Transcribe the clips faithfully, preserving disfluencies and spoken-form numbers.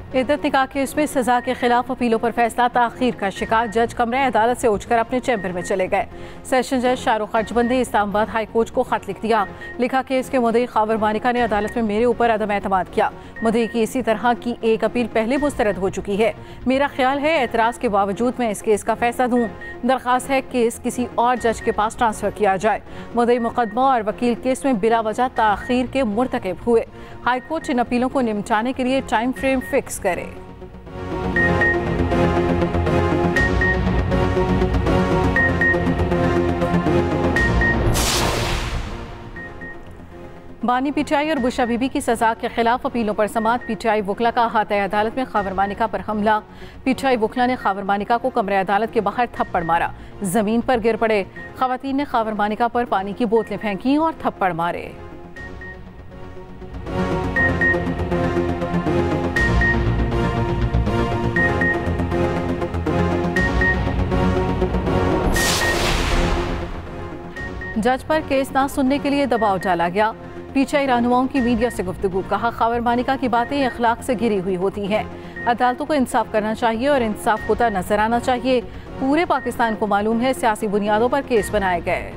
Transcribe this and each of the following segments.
इद्दत निकाह केस में सजा के खिलाफ अपीलों पर फैसला ताखीर का शिकार। जज कमरे अदालत से उठकर अपने चैम्बर में चले गए। सेशन जज शाहरुख खर्जबंद ने इस्लामाबाद हाई कोर्ट को खत लिख दिया। लिखा केस के मुद्दई खावर मानिका ने अदालत में मेरे ऊपर अदम एतमाद किया। मुद्दई की इसी तरह की एक अपील पहले मुस्तरद हो चुकी है। मेरा ख्याल है एतराज़ के बावजूद मैं इस केस का फैसला दूँ। दरख्वास्त है केस किसी और जज के पास ट्रांसफर किया जाए। मुद्दई मुकदमा और वकील केस में बिला वजह ताखीर के मुर्तकब हुए। हाई कोर्ट इन अपीलों को निपटाने के लिए टाइम फ्रेम फिक्स करे। बानी पीटीआई और बुशा बीबी की सजा के खिलाफ अपीलों पर समाअत। पीटीआई वकला का अहाता अदालत में खावर मानिका पर हमला। पीटीआई वकला ने खावर मानिका को कमरे अदालत के बाहर थप्पड़ मारा, जमीन पर गिर पड़े। खवातीन ने खावर मानिका पर पानी की बोतलें फेंकी और थप्पड़ मारे। जज पर केस ना सुनने के लिए दबाव डाला गया। पीटीआई रहनुमाओं की मीडिया से गुफ्तगू। कहा खावर मानिका की बातें अखलाक से घिरी हुई होती हैं। अदालतों को इंसाफ करना चाहिए और इंसाफ होता नजर आना चाहिए। पूरे पाकिस्तान को मालूम है सियासी बुनियादों पर केस बनाए गए।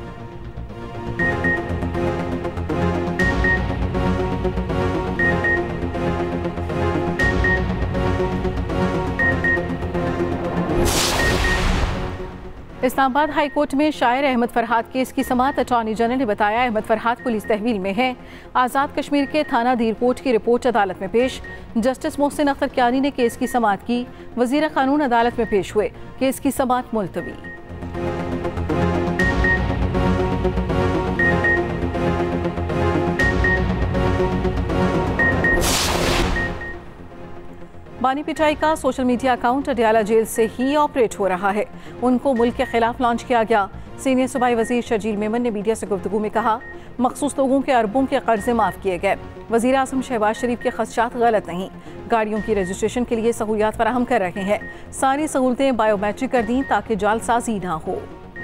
इस्लामाबाद हाई कोर्ट में शायर अहमद फरहाद केस की समाअत। अटॉर्नी जनरल ने बताया अहमद फरहाद पुलिस तहवील में है। आज़ाद कश्मीर के थाना दीरकोट की रिपोर्ट अदालत में पेश। जस्टिस मोहसिन अख्तर कियानी ने केस की समाअत की। वजीर कानून अदालत में पेश हुए। केस की समाअत मुलतवी। बानी पीटीआई का social media account Adiala jail से ही ऑपरेट हो रहा है। उनको मुल्क के खिलाफ लॉन्च किया गया। सीनियर सूबाई वजीर शर्जील मेमन ने मीडिया से गुफ्तगू में कहा मखसूस लोगों के अरबों के कर्जे माफ़ किए गए। वज़ीर आज़म शहबाज शरीफ के खदशात गलत नहीं। गाड़ियों की रजिस्ट्रेशन के लिए सहूलियात फराहम कर रहे हैं। सारी सहूलतें बायोमेट्रिक कर दी ताकि जालसाजी ना हो।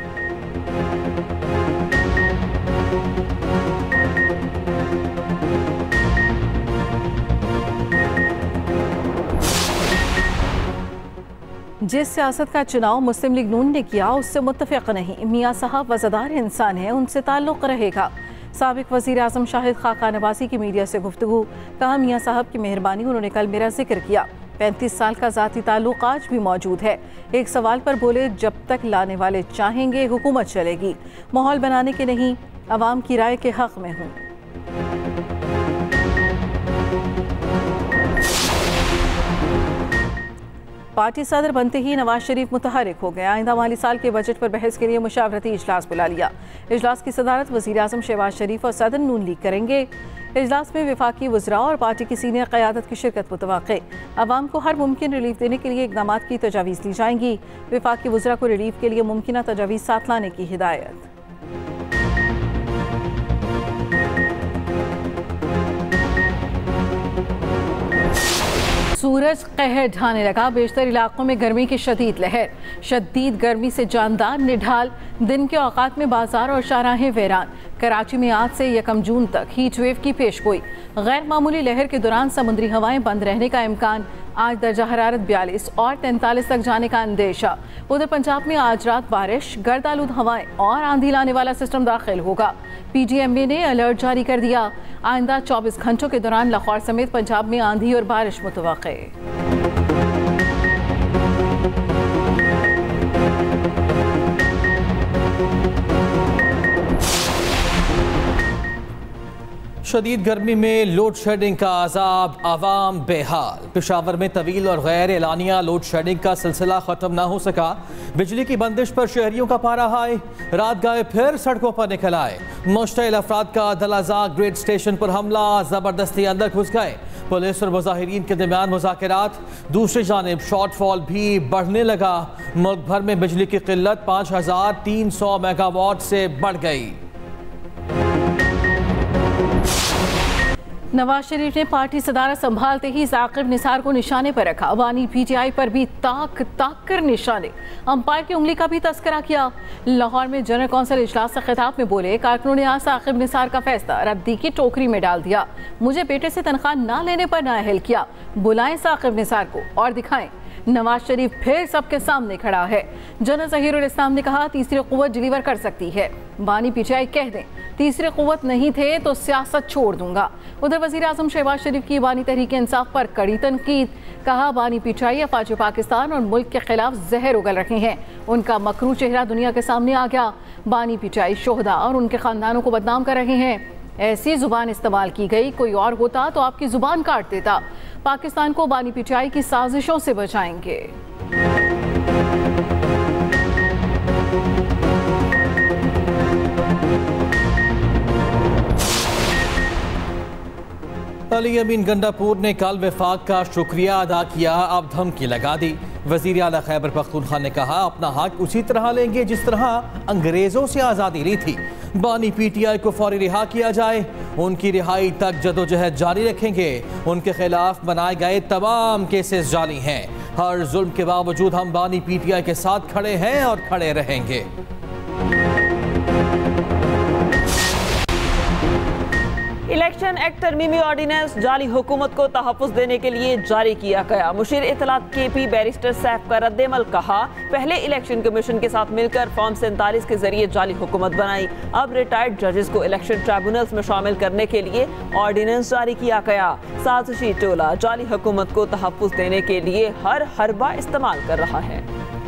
जिस सियासत का चुनाव मुस्लिम लीग नून ने किया उससे मुत्तफिक नहीं। मियाँ साहब वज़ादार इंसान हैं, उनसे ताल्लुक़ रहेगा। साबिक़ वज़ीर आज़म शाहिद खाका नवाज़ी की मीडिया से गुफ्तगू। कहा मियाँ साहब की मेहरबानी, उन्होंने कल मेरा जिक्र किया। पैंतीस साल का ज़ाती ताल्लुक़ आज भी मौजूद है। एक सवाल पर बोले जब तक लाने वाले चाहेंगे हुकूमत चलेगी। माहौल बनाने के नहीं, अवाम की राय के हक़ में हूँ। पार्टी सदर बनते ही नवाज शरीफ मुतहरिक हो गया। आइंदा माली साल के बजट पर बहस के लिए मुशावरती इजलास बुला लिया। इजलास की सदारत वज़ीर आज़म शहबाज शरीफ और सदर नून लीग करेंगे। इजलास में वफाकी वज़रा और पार्टी की सीनियर क़यादत की शिरकत मुतवक्के। अवाम को हर मुमकिन रिलीफ देने के लिए इक़दाम की तजावीज़ ली जाएंगी। वफाकी वज़रा को रिलीफ के लिए मुमकिन तजावीज़ साथ लाने की हिदायत। सूरज कहर ढाने लगा। बेशतर इलाकों में गर्मी की शदीद लहर। शदीद गर्मी से जानदार निढाल। दिन के औकात में बाजार और शाहराहें वीरान। कराची में आज से यकम जून तक हीट वेव की पेशगोई। गैर मामूली लहर के दौरान समुद्री हवाएं बंद रहने का इम्कान। आज दर्जा हरारत बयालीस और तैंतालीस तक जाने का अंदेशा। उधर पंजाब में आज रात बारिश, गर्द आलूद हवाएं और आंधी लाने वाला सिस्टम दाखिल होगा। पीडीएमए ने अलर्ट जारी कर दिया। आइंदा चौबीस घंटों के दौरान लाहौर समेत पंजाब में आंधी और बारिश मुतवक्के। शदीद गर्मी में लोड शेडिंग का अजाब, आवाम बेहाल। पेशावर में तवील और गैर एलानिया लोड शेडिंग का सिलसिला खत्म ना हो सका। बिजली की बंदिश पर शहरियों का पारा हाई। रात गए फिर सड़कों पर निकल आए। मुश्तइल अफराद का दलाजा ग्रेड स्टेशन पर हमला, जबरदस्ती अंदर घुस गए। पुलिस और मुजाहिरीन के दरमियान मुज़ाकरात। दूसरी जानिब शॉर्टफॉल भी बढ़ने लगा। मुल्क भर में बिजली की किल्लत पाँच हजार तीन सौ मेगावाट से बढ़ गई। नवाज शरीफ ने पार्टी सदारत संभालते ही साकिब निसार को निशाने पर रखा। बानी पीटीआई पर भी ताक ताक कर निशाने, अंपायर की उंगली का भी तस्करा किया। लाहौर में जनरल कौंसिल इजलास से खिताब में बोले, कारकुनों ने आज साकिब निसार का फैसला रद्दी की टोकरी में डाल दिया। मुझे बेटे से तनख्वाह ना लेने पर नाअहल किया। बुलाएं साकिब निसार को और दिखाएं नवाज शरीफ फिर सबके सामने खड़ा है। जनरल ज़हीरुल इस्लाम ने कहा, तीसरी कुव्वत डिलीवर कर सकती है। बानी पीटीआई कह दें तीसरी कुव्वत नहीं थे तो सियासत छोड़ दूंगा। उधर वज़ीर आज़म शहबाज शरीफ की बानी तहरीक इंसाफ पर कड़ी तनकीद, कहा बानी पीटीआई अफवाज पाकिस्तान और मुल्क के खिलाफ जहर उगल रहे हैं। उनका मकरू चेहरा दुनिया के सामने आ गया। बानी पीटीआई शोहदा और उनके खानदानों को बदनाम कर रहे हैं। ऐसी जुबान इस्तेमाल की गई, कोई और होता तो आपकी जुबान काट देता। पाकिस्तान को बानी पीटीआई की साजिशों से बचाएंगे। अली अमीन गंडापुर ने कल वफाक का शुक्रिया अदा किया, अब धमकी लगा दी। वज़ीर आला खैबर पख्तूनख्वा ने कहा, अपना हक उसी तरह लेंगे जिस तरह अंग्रेजों से आज़ादी ली थी। बानी पीटीआई को फौरी रिहा किया जाए, उनकी रिहाई तक जदोजहद जारी रखेंगे। उनके खिलाफ बनाए गए तमाम केसेस जाली हैं। हर जुल्म के बावजूद हम बानी पीटीआई के साथ खड़े हैं और खड़े रहेंगे। इलेक्शन एक्ट तरमीमी ऑर्डिनेंस जाली हुकूमत को तहफ़्फ़ुज़ देने के लिए जारी किया गया। मुशीर इत्तलात के पी बैरिस्टर सैफ का रद्देमल, कहा, पहले इलेक्शन कमीशन के साथ मिलकर फॉर्म सैंतालीस के जरिए जाली हुकूमत बनाई। अब रिटायर्ड जजेस को इलेक्शन ट्राइब्यूनल्स में शामिल करने के लिए ऑर्डिनेंस जारी किया गया। साजिशी टोला जाली हुकूमत को तहफ़्फ़ुज़ देने के लिए हर हरबा इस्तेमाल कर रहा है।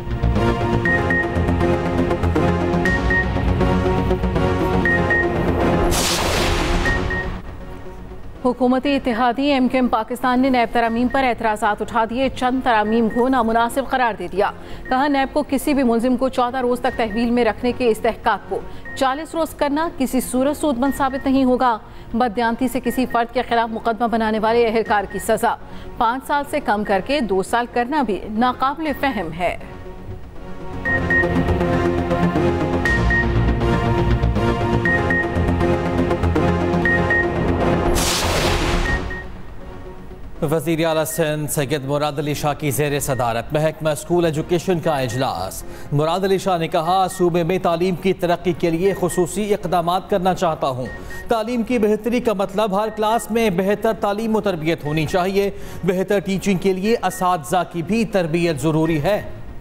हुकूमती इत्तेहादी एम के एम पाकिस्तान ने नैब तरामीम पर एतराज़ात उठा दिए। चंद तरामीम को नामुनासिब करार दे दिया। कहा, नैब को किसी भी मुलजिम को चौदह रोज़ तक तहवील में रखने के इस्तेहकाक को चालीस रोज़ करना किसी सूरत सूदमंद साबित नहीं होगा। बददियानती से किसी फर्द के खिलाफ मुकदमा बनाने वाले एहलकार की सज़ा पाँच साल से कम करके दो साल करना भी नाकाबिल फ़हम है। वज़ीर आला सिंध सैयद मुराद अली शाह की ज़ेर सदारत महकमा स्कूल एजुकेशन का इजलास। मुराद अली शाह ने कहा, सूबे में तालीम की तरक्की के लिए खुसूसी इक़दामात करना चाहता हूँ। तालीम की बेहतरी का मतलब हर क्लास में बेहतर तालीम और तरबियत होनी चाहिए। बेहतर टीचिंग के लिए असातिज़ा की भी तरबियत ज़रूरी है।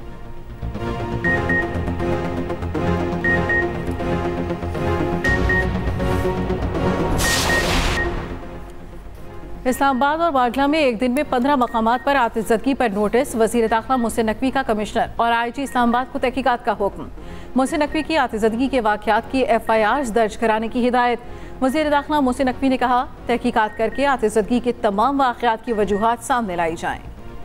इस्लामाबाद और बाडला में एक दिन में पंद्रह मकामात पर आतिशज़दगी पर नोटिस। वज़ीर दाखिला मोहसिन नकवी का कमिश्नर और आई जी इस्लामाबाद को तहकीकात का हुक्म। मोहसिन नकवी की आतिशज़दगी के वाक़यात की एफ आई आर दर्ज कराने की हिदायत। वज़ीर दाखिला मोहसिन नकवी ने कहा, तहकीकात करके आतिशज़दगी के तमाम वाक़यात की वजूहात सामने लाई जाएँ।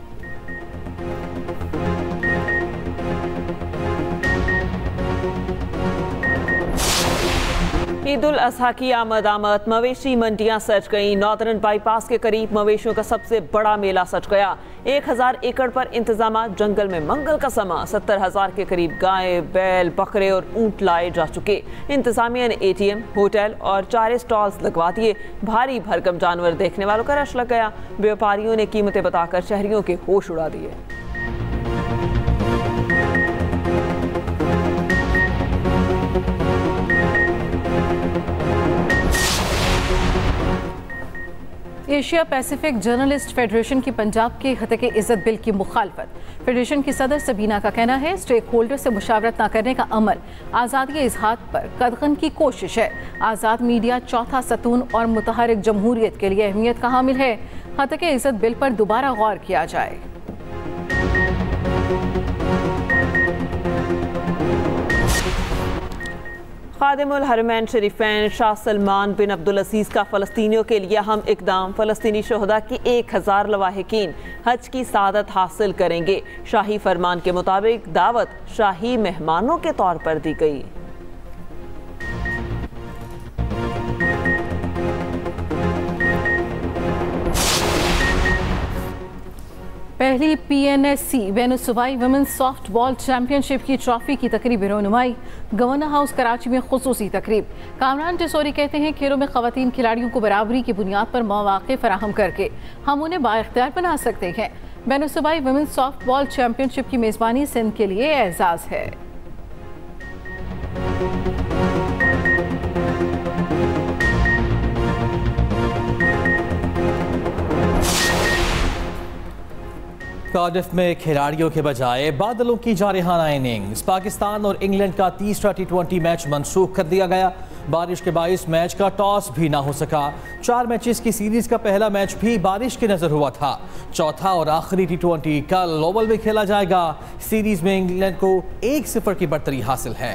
ईद उल अजहा की आमद आमद, मवेशी मंडियां सज गईं। नॉर्दर्न बाईपास के करीब मवेशियों का सबसे बड़ा मेला सज गया। एक हजार एकड़ पर इंतजाम, जंगल में मंगल का समा। सत्तर हजार के करीब गायें, बैल, बकरे और ऊंट लाए जा चुके। इंतजामिया ने ए टी एम, होटल और चार स्टॉल्स लगवा दिए। भारी भरकम जानवर देखने वालों का रश लग गया। व्यापारियों ने कीमतें बताकर शहरियों के होश उड़ा दिए। एशिया पैसिफिक जर्नलिस्ट फेडरेशन की पंजाब के हतक इज़्ज़त बिल की मुखालफत। फेडरेशन की सदर सबीना का कहना है, स्टेक होल्डर से मुशावरत न करने का अमल आज़ादी इजहार पर कदगन की कोशिश है। आज़ाद मीडिया चौथा सतून और मुतहरिक जमहूरियत के लिए अहमियत का हामिल है। हतक इज़्ज़त बिल पर दोबारा गौर किया जाए। खादिमुल हरमैन शरीफैन शाह सलमान बिन अब्दुल अजीज़ का फ़लस्तीनियों के लिए अहम इक़दाम। फ़लस्तीनी शोहदा की एक हज़ार लवाहिकीन हज की सादत हासिल करेंगे। शाही फरमान के मुताबिक दावत शाही मेहमानों के तौर पर दी गई। पहली पीएनएससी वेनुसुवाई वुमेन्स सॉफ्ट बॉल चैंपियनशिप की ट्रॉफी की तकरीबी रोनुमाई गवर्नर हाउस कराची में खुसूसी तकरीब। कामरान टिसोरी कहते हैं खेलों में खवातीन खिलाड़ियों को बराबरी की बुनियाद पर मौक़े फराहम करके हम उन्हें बाइख्तियार बना सकते हैं। वेनुसुवाई वुमेन्स सॉफ्ट बॉल चैंपियनशिप की मेज़बानी सिंध के लिए एजाज़ है। कार्डिफ में खिलाड़ियों के बजाय बादलों की जारहाना इनिंग्स। पाकिस्तान और इंग्लैंड का तीसरा टी ट्वेंटी मैच मनसूख कर दिया गया। बारिश के बाइस मैच का टॉस भी ना हो सका। चार मैचेस की सीरीज का पहला मैच भी बारिश की नजर हुआ था। चौथा और आखिरी टी ट्वेंटी कल ओवल में खेला जाएगा। सीरीज में इंग्लैंड को एक सिफर की बढ़तरी हासिल है।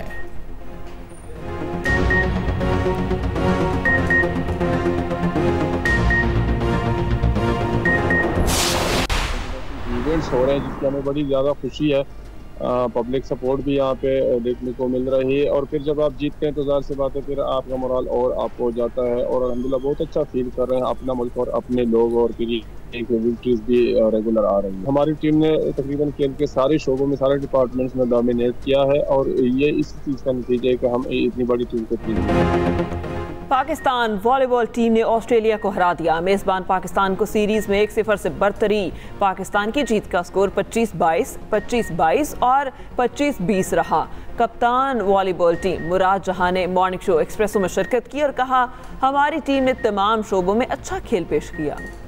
इवेंट्स हो रहे हैं जिसकी हमें बड़ी ज़्यादा खुशी है। पब्लिक सपोर्ट भी यहाँ पे देखने को मिल रही है और फिर जब आप जीतते हैं तो ज़ाहिर सी बात है फिर आपका मोराल और अप हो जाता है और अल्हम्दुलिल्लाह बहुत अच्छा फील कर रहे हैं अपना मुल्क और अपने लोग और फिर एक विक्ट्रीज भी रेगुलर आ रही है। हमारी टीम ने तकरीबन खेल के सारे शोबों में सारे डिपार्टमेंट्स में डोमिनेट किया है और ये इस चीज़ का नतीजा है कि हम इतनी बड़ी टीम को जीते। पाकिस्तान वॉलीबॉल टीम ने ऑस्ट्रेलिया को हरा दिया। मेज़बान पाकिस्तान को सीरीज में एक सिफर से बढ़तरी। पाकिस्तान की जीत का स्कोर पच्चीस बाईस, पच्चीस बाईस और पच्चीस बीस रहा। कप्तान वॉलीबॉल टीम मुराद जहां ने मॉर्निंग शो एक्सप्रेसो में शिरकत की और कहा, हमारी टीम ने तमाम शोबों में अच्छा खेल पेश किया।